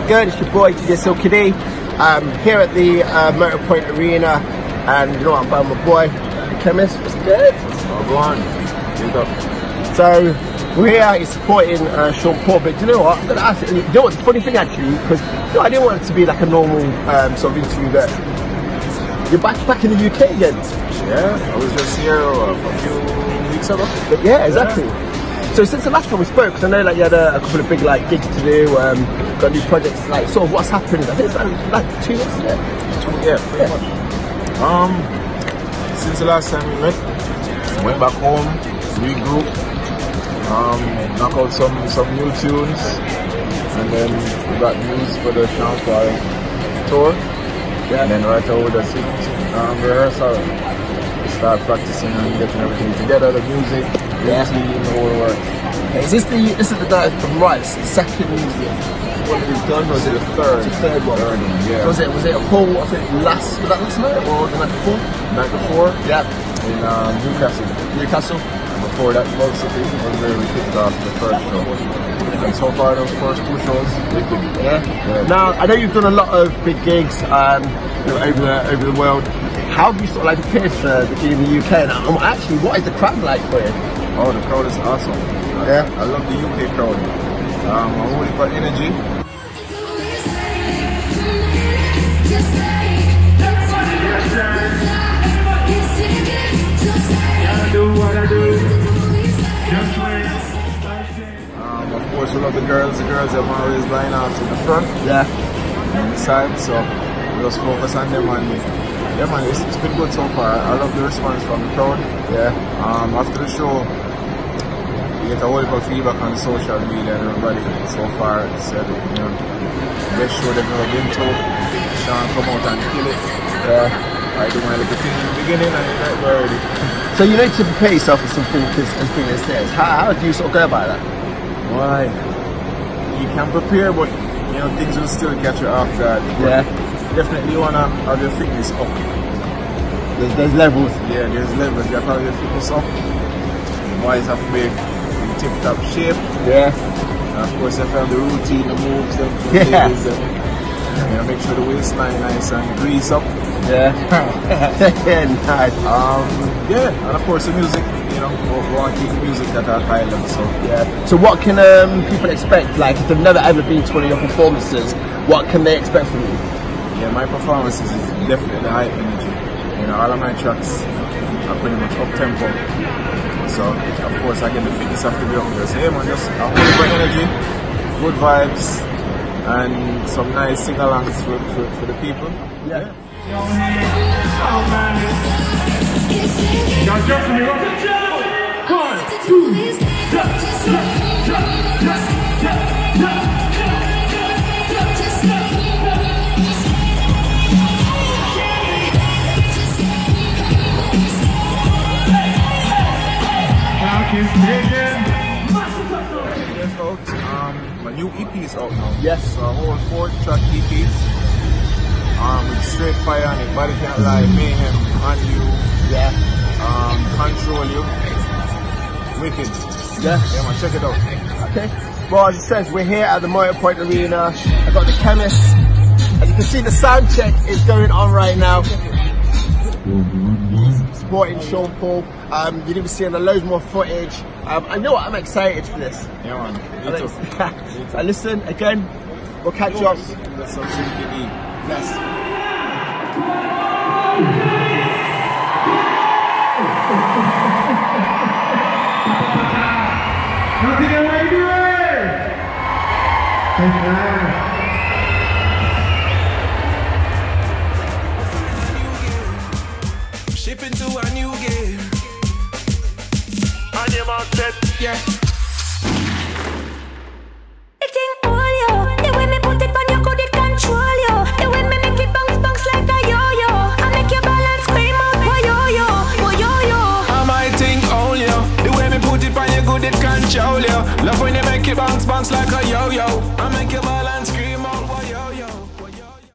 good? It's your boy DJ Silky D. Here at the Motor Point Arena, and you know what, I'm by my boy, the Chemist. What's good? Oh, go on. So we're here, he's supporting Sean Paul, but do you know what? I'm gonna ask you know what's the funny thing actually, because you know, I didn't want it to be like a normal sort of interview, but you're back in the UK again. Yeah, I was just here a few weeks ago. But yeah, exactly. Yeah. So since the last time we spoke, because I know like you had a couple of big like gigs to do, got new projects, like sort of what's happened. I think it's like 2 weeks ago. Pretty much. Since the last time we met, went back home, regroup, knock out some new tunes, and then we got news for the Sean Paul tour. Yeah. And then right over the rehearsal, we start practicing and getting everything together, the music. Yeah. The whole work. Okay, is this the night from Rice, the second one we've done, or was it the third? It's the third one. Yeah. So was it a whole, I think was that last night or the night before? Night before? Yeah. In Newcastle. And before that, Love City was where we kicked off the first show. And so far those first 2 shows, yeah. Now I know you've done a lot of big gigs over the world. How have you sort of like prepared for the gig in the UK? And actually, what is the crowd like for you? Oh, the crowd is awesome. Yeah. I love the UK crowd. I'm holding for energy. Of course, we love the girls. The girls are always lying off in the front. Yeah. And the side, so we just focus on them, and yeah, man, it's been good so far. I love the response from the crowd. Yeah. After the show, we get a whole heap of feedback on social media, and everybody so far said, you know, best show they've never been to. Sean come out and kill it. I do my little thing in the beginning, and then we're ready. So you know to prepare yourself for something as big as this. How do you sort of go about that? Why? You can prepare, but you know things will still catch you off guard. Yeah. Definitely you wanna have your fitness up. There's levels. Yeah, there's levels. You have to have your fitness up. Boys have to be in tip-top shape. Yeah. And of course, you have to have the routine, the moves, the yeah. days, you know, make sure the waistline nice and grease up. Yeah. Yeah, nice. Yeah, and of course the music. You know, we want to keep the music at a high level. So yeah. So what can people expect? Like, if they've never ever been to one of your performances, what can they expect from you? Yeah, my performances is definitely high energy. You know, all of my tracks are pretty much up tempo. So of course I get the fitness have to be up there. So yeah man, just a whole lot of energy, good vibes, and some nice sing-alongs for the people. Yeah. Now jump for me, one, 2, my new EP is out now. Yes. So a whole 4-track EP. With Straight Fire on it, Body Can't Lie, Mayhem, On You. Yeah. Control You. Wicked. Yeah. Yeah man, check it out. Okay. Well, as it says, we're here at the Motor Point Arena. I've got the Chemist. As you can see, the sound check is going on right now. Supporting Sean Paul. You're going to be seeing loads more footage. I know what, I'm excited for this. Yeah man, me too. And listen, again, we'll catch you up. That's some CPD. Yes. nothing away to Shipping to a new game. On your mark set, yeah. Love when you make it bounce like a yo-yo. I make your